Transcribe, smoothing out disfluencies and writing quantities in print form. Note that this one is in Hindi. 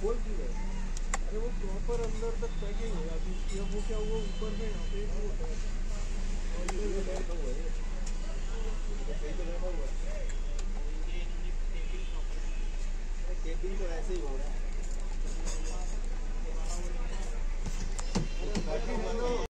बोल क्यों रहे? अरे वो प्रॉपर अंदर तक पैकिंग हो जाती है, वो क्या हुआ ऊपर में यहाँ पे वो होता है और ये बैठा हुआ है, सही तो बैठा हुआ है, केबिन तो ऐसे ही हो रहा है।